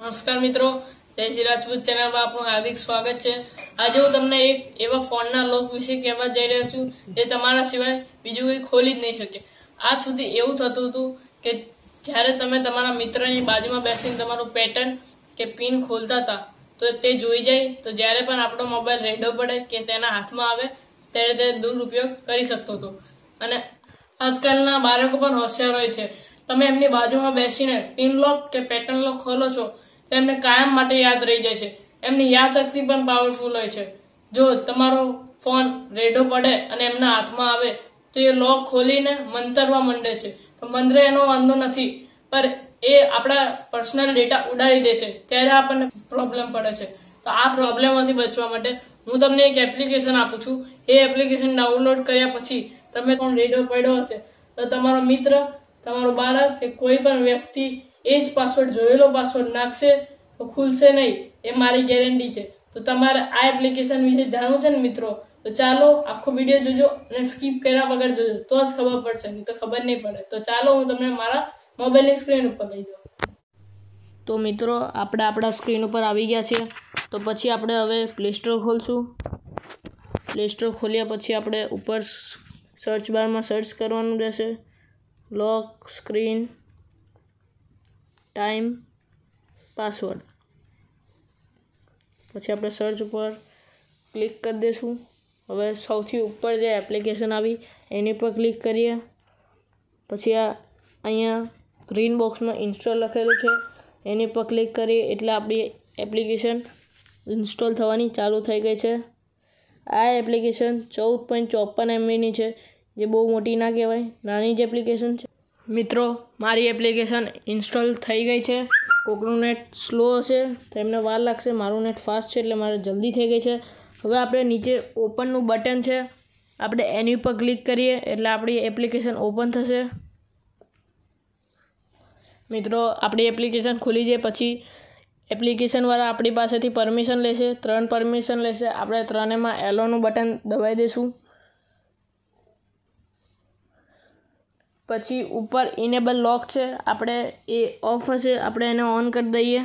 નમસ્કાર મિત્રો, જય શ્રી રાજપૂત ચેનલમાં આપનું હાર્દિક સ્વાગત છે। આજે હું તમને એક એવા ફોનના લોક વિશે કહેવા જઈ રહ્યો છું જે તમારા સિવાય બીજું કોઈ ખોલી જ નહીં શકે। આજ સુધી એવું થતું હતું કે જ્યારે તમે તમારા મિત્રની બાજુમાં બેસીને તમારું પેટર્ન કે પિન ખોલતા હતા તો તે જોઈ જાય, તો જ્યારે પણ આપણો મોબાઈલ રેડો પડે કે તેના હાથમાં આવે ત્યારે તે દુરુપયોગ કરી શકતો હતો। અને આજકાલના બાળકો પણ હોશિયાર હોય છે। તમે એમની બાજુમાં બેસીને પિન લોક કે પેટર્ન લોક ખોલો છો તો એમને કાયમ માટે યાદ રહી જાય છે। એમની યાદશક્તિ પણ પાવરફુલ હોય છે। જો તમારો ફોન રેડો પડે અને એમના હાથમાં આવે તો એ લોક ખોલીને મંતરવા માંડે છે। તો મંતરે એનો વાંધો નથી, પર એ આપણા પર્સનલ ડેટા ઉડાડી દે છે, ત્યારે આપણને પ્રોબ્લેમ પડે છે। તો આ પ્રોબ્લેમમાંથી બચવા માટે હું તમને એક એપ્લિકેશન આપું છું। એ એપ્લિકેશન ડાઉનલોડ કર્યા પછી તમે ફોન રેડો પડ્યો હશે તો તમારો મિત્ર, તમારો બાળક કે કોઈ પણ વ્યક્તિ એ જ પાસવર્ડ, જોયેલો પાસવર્ડ નાખશે તો ખુલશે નહીં, એ મારી ગેરંટી છે। તો તમારે આ એપ્લિકેશન વિશે જાણવું છે ને મિત્રો, તો ચાલો આખો વિડીયો જોજો અને સ્કીપ કર્યા વગર જોજો, તો જ ખબર પડશે, નહીં તો ખબર નહીં પડે। તો ચાલો હું તમને મારા મોબાઈલની સ્ક્રીન ઉપર લઈ જાઉં। તો મિત્રો, આપણે આપણા સ્ક્રીન ઉપર આવી ગયા છીએ। તો પછી આપણે હવે પ્લે સ્ટોર ખોલશું। પ્લે સ્ટોર ખોલ્યા પછી આપણે ઉપર સર્ચ બારમાં સર્ચ કરવાનું રહેશે, લોક સ્ક્રીન ટાઈમ પાસવર્ડ। પછી આપણે સર્ચ ઉપર ક્લિક કરી દઈશું। હવે સૌથી ઉપર જે એપ્લિકેશન આવી એની પર ક્લિક કરીએ। પછી અહીંયા ગ્રીન બોક્સમાં ઇન્સ્ટોલ લખેલું છે એની પર ક્લિક કરીએ એટલે આપણી એપ્લિકેશન ઇન્સ્ટોલ થવાની ચાલુ થઈ ગઈ છે। આ એપ્લિકેશન 14.54 MBની છે, જે બહુ મોટી ના કહેવાય, નાની જ એપ્લિકેશન છે। મિત્રો, મારી એપ્લિકેશન ઇન્સ્ટોલ થઈ ગઈ છે। કોકનું નેટ સ્લો હશે તો એમને વાર લાગશે, મારું નેટ ફાસ્ટ છે એટલે મારે જલ્દી થઈ ગઈ છે। હવે આપણે નીચે ઓપનનું બટન છે, આપણે એની ઉપર ક્લિક કરીએ એટલે આપણી એપ્લિકેશન ઓપન થશે। મિત્રો, આપણી એપ્લિકેશન ખુલી જાય પછી એપ્લિકેશનવાળા આપણી પાસેથી પરમિશન લેશે, 3 પરમિશન લેશે। આપણે 3એમાં એલોનું બટન દબાવી દઈશું। પછી ઉપર ઇનેબલ લોક છે, આપણે એ ઓફ હશે, આપણે એને ઓન કરી દઈએ।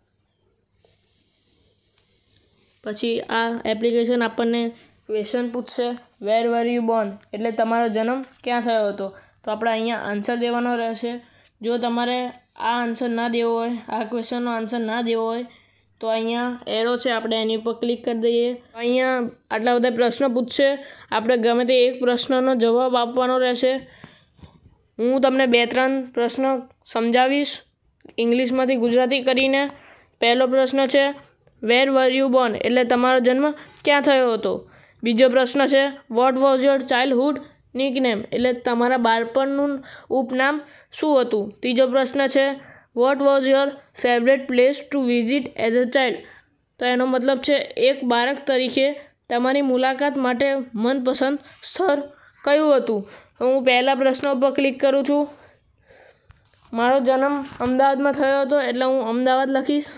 પછી આ એપ્લિકેશન આપણને ક્વેશ્ચન પૂછશે, વેર વર યુ બોર્ન, એટલે તમારો જન્મ ક્યાં થયો હતો। તો આપણે અહીંયા આન્સર દેવાનો રહેશે। જો તમારે આ આન્સર ના દેવો હોય, આ ક્વેશ્ચનનો આન્સર ના દેવો હોય તો અહીંયા એરો છે, આપણે એની ઉપર ક્લિક કરી દઈએ। અહીંયા આટલા બધા પ્રશ્નો પૂછશે, આપણે ગમે તે એક પ્રશ્નનો જવાબ આપવાનો રહેશે। હું તમને 2-3 પ્રશ્નો સમજાવીશ ઇંગ્લિશમાંથી ગુજરાતી કરીને। પહેલો પ્રશ્ન છે વેર વર યુ બોર્ન, એટલે તમારો જન્મ ક્યાં થયો હતો। બીજો પ્રશ્ન છે what was your childhood nickname, એટલે તમારા બાળપણનું ઉપનામ શું હતું। ત્રીજો પ્રશ્ન છે what was your favourite place to visit as a child, તો એનો મતલબ છે એક બાળક તરીકે તમારી મુલાકાત માટે મનપસંદ સ્થળ કયું હતું। હું પહેલા પ્રશ્ન ઉપર ક્લિક કરું છું। મારો જન્મ અમદાવાદમાં થયો હતો એટલે હું અમદાવાદ લખીશ,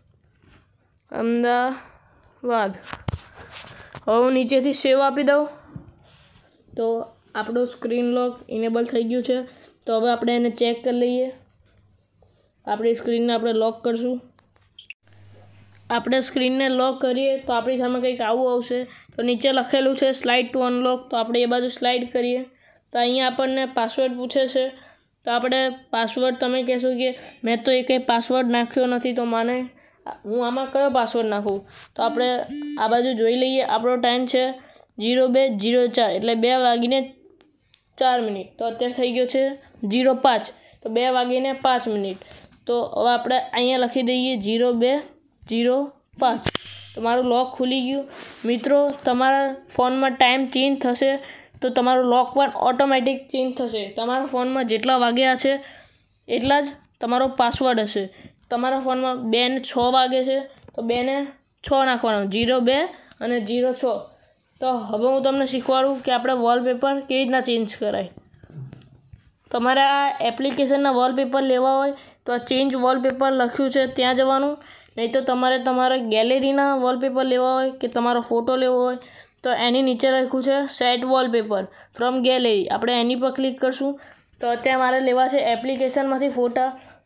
અમદાવાદ। હવે હું નીચેથી સેવ આપી દઉં તો આપણું સ્ક્રીન લોક ઇનેબલ થઈ ગયું છે। તો હવે આપણે એને ચેક કરી લઈએ। આપણી સ્ક્રીનને આપણે લોક કરશું। આપણે સ્ક્રીનને લોક કરીએ તો આપણી સામે કંઈક આવું આવશે। તો નીચે લખેલું છે સ્લાઇડ ટુ અનલોક, તો આપણે એ બાજુ સ્લાઇડ કરીએ તો અહીંયા આપણને પાસવર્ડ પૂછે છે। તો આપણે પાસવર્ડ, તમે કહેશો કે મેં તો એ કંઈ પાસવર્ડ નાખ્યો નથી, તો માને હું આમાં કયો પાસવર્ડ નાખું। તો આપણે આ બાજુ જોઈ લઈએ, આપણો ટાઈમ છે 02:04, એટલે 2:04। તો અત્યારે થઈ ગયો છે 05, તો 2:05। તો હવે આપણે અહીંયા લખી દઈએ 02:05, તો મારું લોક ખુલી ગયું। મિત્રો, તમારા ફોનમાં ટાઈમ ચેન્જ થશે તો તમારું લોક પણ ઓટોમેટિક ચેન્જ થશે। તમારા ફોનમાં જેટલા વાગ્યા છે એટલા જ તમારો પાસવર્ડ હશે। તમારા ફોનમાં 2 ને 6 વાગે છે તો 2 ને 6 નાખવાનો, 02 અને 06। તો હવે હું તમને શીખવાડું કે આપણે વોલપેપર કેવી રીતના ચેન્જ કરાય। તમારે આ એપ્લિકેશનના વોલપેપર લેવા હોય તો આ ચેન્જ વોલપેપર લખ્યું છે ત્યાં જવાનું, નહીં તો તમારે તમારા ગેલેરીના વોલપેપર લેવા હોય કે તમારો ફોટો લેવો હોય તો એની નીચે લખ્યું છે સેટ વોલપેપર ફ્રોમ ગેલેરી, આપણે એની પર ક્લિક કરશું। તો અત્યારે મારે લેવા છે એપ્લિકેશનમાંથી ફોટા,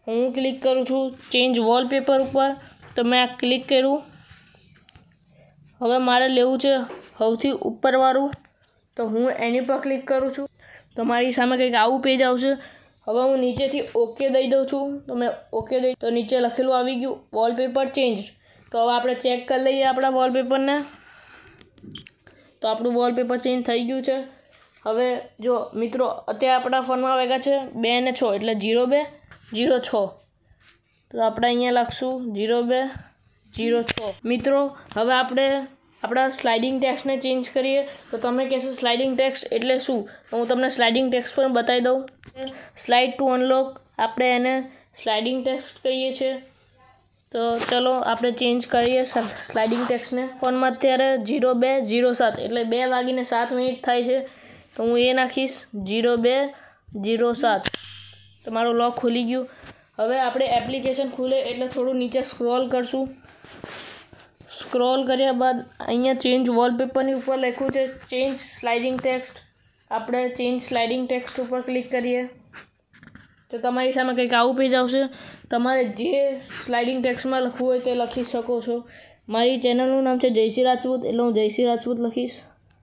હું ક્લિક કરું છું ચેન્જ વોલપેપર ઉપર, તો મેં આ ક્લિક કર્યું. હવે મારે લેવું છે સૌથી ઉપરવાળું, તો હું એની પર ક્લિક કરું છું. તો મારી સામે કંઈક આવું પેજ આવશે. હવે હું નીચેથી ઓકે દઈ દઉં છું. તો મેં ઓકે દઈ, તો નીચે લખેલું આવી ગયું વોલપેપર ચેન્જ. તો હવે આપણે ચેક કરી લઈએ આપણા વોલપેપરને. તો આપણું વોલપેપર ચેન્જ થઈ ગયું છે. હવે જો મિત્રો, અત્યારે આપણા ફોનમાં વાગ્યા છે 2 ને 6, એટલે 0206. તો આપણે અહીંયા લખશું 0206. મિત્રો હવે આપણે આપણા સ્લાઇડિંગ ટેક્સ્ટને ચેન્જ કરીએ. તો તમે કહેશો સ્લાઇડિંગ ટેક્સ્ટ એટલે શું? તો હું તમને સ્લાઇડિંગ ટેક્સ્ટ પણ બતાવી દઉં. સ્લાઇડ ટુ અનલોક, આપણે એને સ્લાઇડિંગ ટેક્સ્ટ કહીએ છીએ. તો ચલો આપણે ચેન્જ કરીએ સ્લાઇડિંગ ટેક્સ્ટને. ફોનમાં અત્યારે 0207 એટલે 2:07 થાય છે. તો હું એ નાખીશ 0207. તો મારું લોક ખુલી ગયું. હવે આપણે એપ્લિકેશન ખુલે એટલે થોડું નીચે સ્ક્રોલ કરશું. સ્ક્રોલ કર્યા બાદ અહીંયા ચેન્જ વોલપેપરની ઉપર લખ્યું છે ચેન્જ સ્લાઇડિંગ ટેક્સ્ટ. આપણે ચેન્જ સ્લાઇડિંગ ટેક્સ્ટ ઉપર ક્લિક કરીએ. તો તમારી સામે કંઈક આવું પેજ આવશે. તમારે જે સ્લાઇડિંગ ટેક્સ્ટમાં લખવું હોય તે લખી શકો છો. મારી ચેનલનું નામ છે જયશ્રી રાજપૂત, એટલે હું જયશ્રી રાજપૂત લખીશ.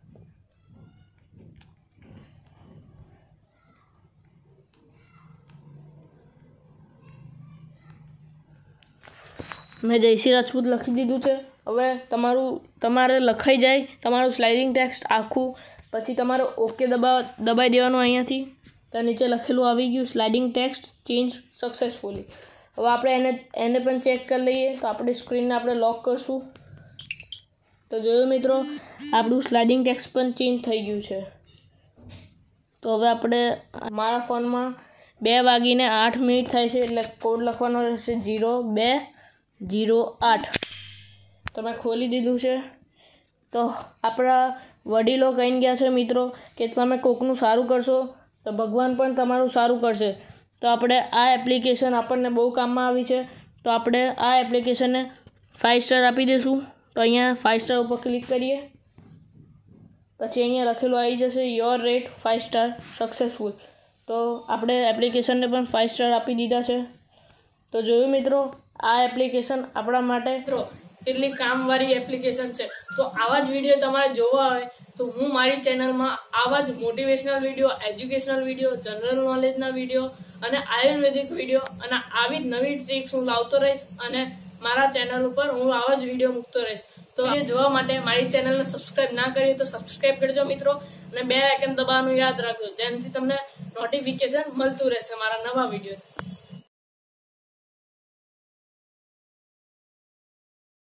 મેં જયશ્રી રાજપૂત લખી દીધું છે. હવે તમારે લખાઈ જાય તમારું સ્લાઇડિંગ ટેક્સ્ટ આખું, પછી તમારે ઓકે દબાવી દેવાનું અહીંયાથી. તો નીચે લખેલું આવી ગયું સ્લાઇડિંગ ટેક્સ્ટ ચેન્જ સક્સેસફુલી. હવે આપણે એને પણ ચેક કરી લઈએ. તો આપણી સ્ક્રીનને આપણે લોક કરશું. તો જોયું મિત્રો, આપણું સ્લાઇડિંગ ટેક્સ્ટ પણ ચેન્જ થઈ ગયું છે. તો હવે આપણે મારા ફોનમાં 2:08 થાય છે, એટલે કોડ લખવાનો રહેશે 0208. તો મેં ખોલી દીધું છે. તો આપણા વડીલો કહીને ગયા છે મિત્રો કે તમે કોકનું સારું કરશો તો ભગવાન પણ તમારું સારું કરશે. તો આપણે આ એપ્લિકેશન આપણને બહુ કામમાં આવી છે. તો આપણે આ એપ્લિકેશનને 5 સ્ટાર આપી દઈશું. તો અહીંયા 5 સ્ટાર ઉપર ક્લિક કરીએ. પછી અહીંયા લખેલું આવી જશે યોર રેટ 5 સ્ટાર સક્સેસફુલ. તો આપણે એપ્લિકેશનને પણ 5 સ્ટાર આપી દીધા છે. તો જોયું મિત્રો, આ એપ્લિકેશન આપણા માટે કેટલી કામવાળી એપ્લિકેશન છે. તો આવા જ વિડીયો તમારે જોવા હોય તો હું મારી ચેનલમાં આવા જ motivational video, educational video, general નોલેજના વિડીયો અને આયુર્વેદિક વિડીયો અને આવી જ નવી ટ્રિક્સ હું લાવતો રહીશ. અને મારા ચેનલ ઉપર હું આવા જ વિડીયો મૂકતો રહીશ. તો એ જોવા માટે મારી ચેનલને સબસ્ક્રાઇબ ના કરી તો સબસ્ક્રાઇબ કરજો મિત્રો, અને બેલ આઇકન દબાવવાનું યાદ રાખજો, જેનાથી તમને નોટિફિકેશન મળતું રહેશે મારા નવા વિડીયો.